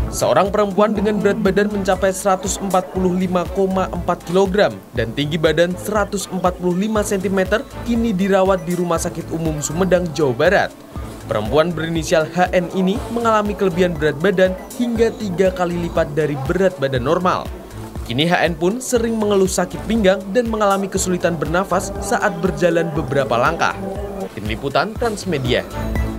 Seorang perempuan dengan berat badan mencapai 145,4 kg dan tinggi badan 145 cm kini dirawat di Rumah Sakit Umum Sumedang, Jawa Barat. Perempuan berinisial HN ini mengalami kelebihan berat badan hingga 3 kali lipat dari berat badan normal. Kini HN pun sering mengeluh sakit pinggang dan mengalami kesulitan bernafas saat berjalan beberapa langkah. Tim Liputan Transmedia.